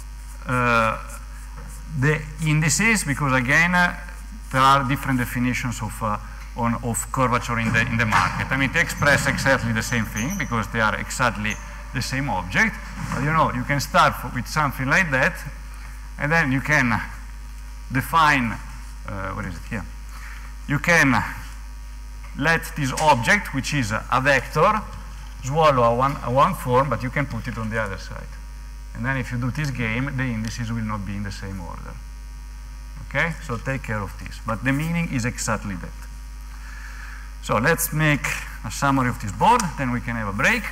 Speaker 1: the indices, because again, there are different definitions of curvature in the market. I mean, they express exactly the same thing because they are exactly the same object. But you know, you can start with something like that, and then you can define, what is it here? You can let this object, which is a vector, swallow a one form, but you can put it on the other side. And then if you do this game, the indices will not be in the same order. Okay? So take care of this. But the meaning is exactly that. So let's make a summary of this board, then we can have a break.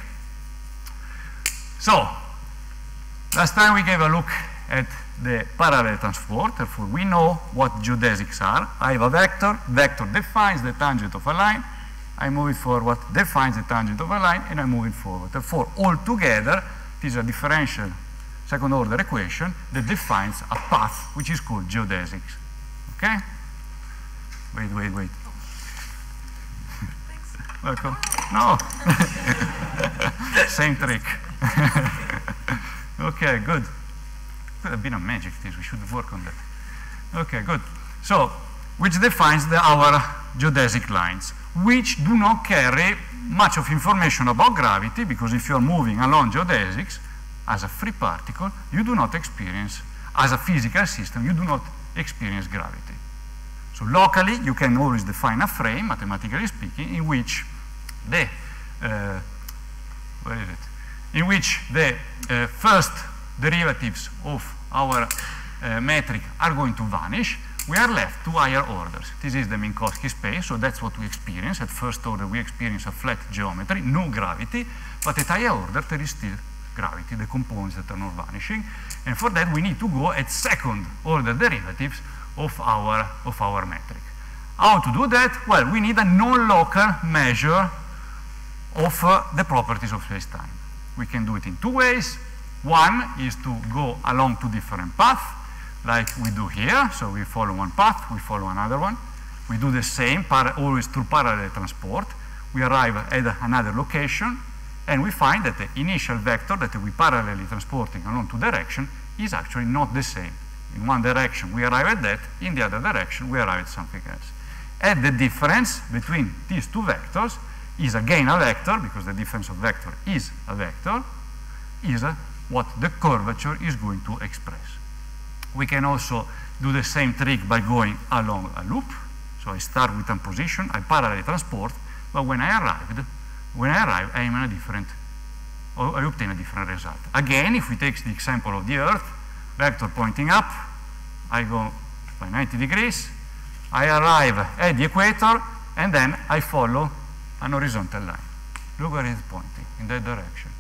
Speaker 1: So, last time we gave a look at the parallel transport, therefore we know what geodesics are. I have a vector defines the tangent of a line, I move it forward, defines the tangent of a line, and I move it forward. Therefore, altogether, it is a differential second order equation that defines a path which is called geodesics. Okay? Wait. Welcome. No. Same trick. Okay, good. Could have been a magic this. We should work on that. Okay, good. So, which defines our geodesic lines, which do not carry much of information about gravity, because if you are moving along geodesics as a free particle, you do not experience, as a physical system, you do not experience gravity. So locally, you can always define a frame, mathematically speaking, in which the first derivatives of our metric are going to vanish. We are left to higher orders. This is the Minkowski space, so that's what we experience. At first order, we experience a flat geometry, no gravity, but at higher order, there is still gravity, the components that are not vanishing. And for that, we need to go at second order derivatives of our metric. How to do that? Well, we need a non-local measure of the properties of space-time. We can do it in two ways. One is to go along two different paths, like we do here. So we follow one path, we follow another one. We do the same, always through parallel transport. We arrive at another location, and we find that the initial vector that we parallelly transporting along two directions is actually not the same. In one direction, we arrive at that. In the other direction, we arrive at something else. And the difference between these two vectors is again a vector, because the difference of vector is a vector, is what the curvature is going to express. We can also do the same trick by going along a loop. So I start with one position, I parallel transport, but when I arrive, I am in a different, or I obtain a different result. Again, if we take the example of the Earth, vector pointing up, I go by 90 degrees, I arrive at the equator, and then I follow an horizontal line. Look where it's pointing, in that direction.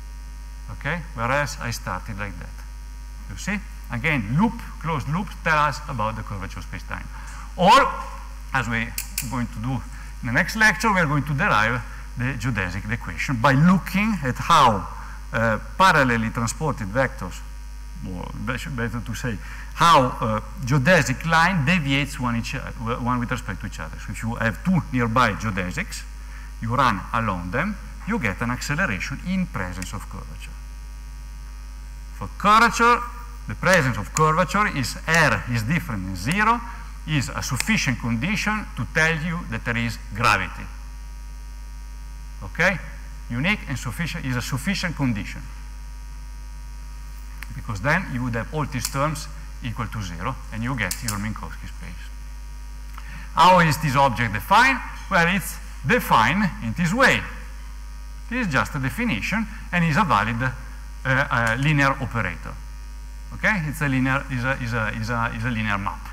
Speaker 1: Okay? Whereas I started like that. You see? Again, loop, closed loop, tell us about the curvature of space-time. Or, as we're going to do in the next lecture, we're going to derive the geodesic equation by looking at how parallelly transported vectors, or better to say, how geodesic line deviates one with respect to each other. So if you have two nearby geodesics, you run along them, you get an acceleration in presence of curvature. For curvature, the presence of curvature is R is different than 0, is a sufficient condition to tell you that there is gravity. Okay? Unique and sufficient is a sufficient condition. Because then you would have all these terms equal to 0, and you get your Minkowski space. How is this object defined? Well, it's defined in this way. This is just a definition, and is a valid linear operator. Okay, it's a linear linear map.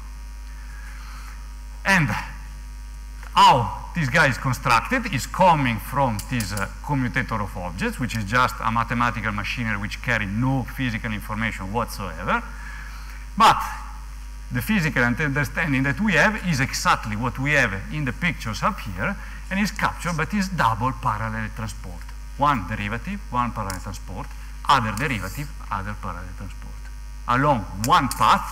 Speaker 1: And how this guy is constructed is coming from this commutator of objects, which is just a mathematical machinery which carry no physical information whatsoever. But the physical understanding that we have is exactly what we have in the pictures up here, and is captured by this double parallel transport. One derivative, one parallel transport, other derivative, other parallel transport. Along one path,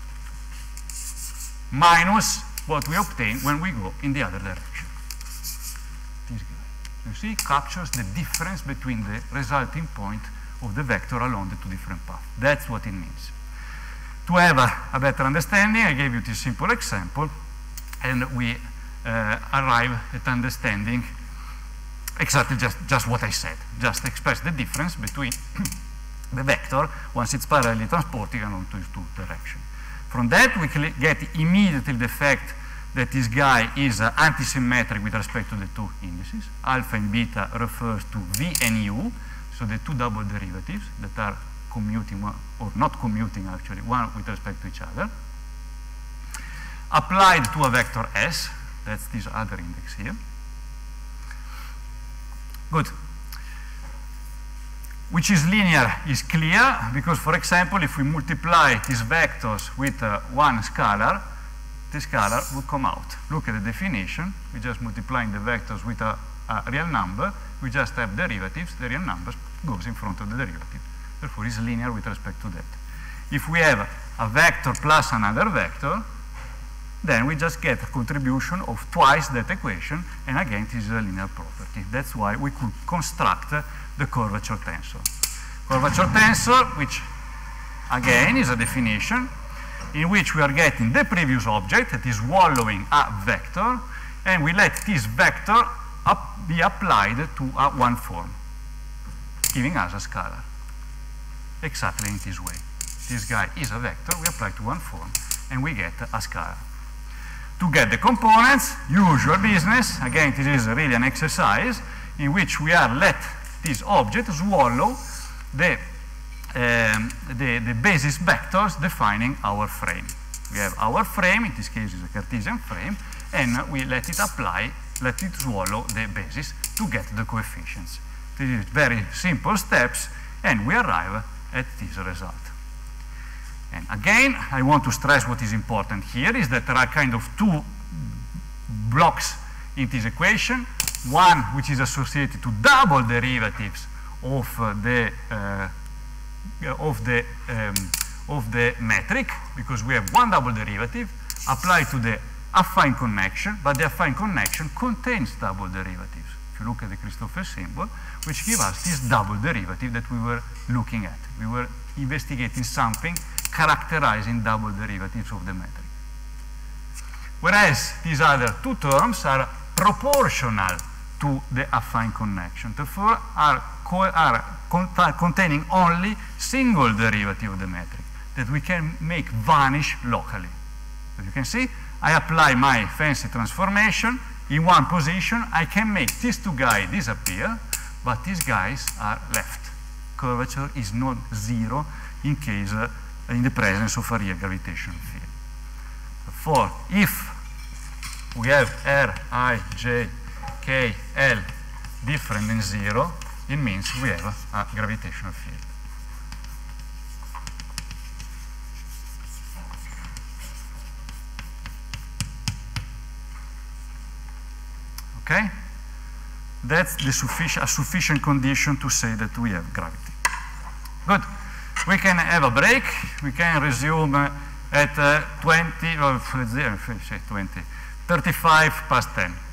Speaker 1: minus what we obtain when we go in the other direction. This guy, you see, captures the difference between the resulting point of the vector along the two different paths. That's what it means. To have a better understanding, I gave you this simple example, and we arrive at understanding exactly just what I said. Just express the difference between the vector once it's parallelly transporting along these two directions. From that, we get immediately the fact that this guy is antisymmetric with respect to the two indices. Alpha and beta refers to V and U, so the two double derivatives that are commuting or not commuting actually, one with respect to each other, applied to a vector S, that's this other index here. Good. Which is linear is clear, because for example, if we multiply these vectors with one scalar, the scalar will come out. Look at the definition. We're just multiplying the vectors with a real number. We just have derivatives. The real number goes in front of the derivative. Therefore, it's linear with respect to that. If we have a vector plus another vector, then we just get a contribution of twice that equation, and again, this is a linear property. That's why we could construct the curvature tensor. Curvature tensor, which again is a definition, in which we are getting the previous object that is swallowing a vector, and we let this vector be applied to one form, giving us a scalar. Exactly in this way. This guy is a vector, we apply to one form, and we get a scalar. To get the components, usual business, again, this is really an exercise in which we are let this object swallow the basis vectors defining our frame. We have our frame, in this case is a Cartesian frame, and we let it swallow the basis to get the coefficients. This is very simple steps, and we arrive at this result. And again, I want to stress what is important here is that there are kind of two blocks in this equation. One which is associated to double derivatives of the metric, because we have one double derivative applied to the affine connection, but the affine connection contains double derivatives. If you look at the Christoffel symbol, which gives us this double derivative that we were looking at. We were investigating something characterizing double derivatives of the metric. Whereas these other two terms are proportional to the affine connection, therefore are containing only single derivative of the metric that we can make vanish locally. As you can see, I apply my fancy transformation in one position. I can make these two guys disappear, but these guys are left. Curvature is not zero in case in the presence of a real gravitational field. Therefore, if we have R, I, J, K, L different than zero, it means we have a gravitational field. Okay? That's a sufficient condition to say that we have gravity. Good. We can have a break. We can resume at 35 past 10.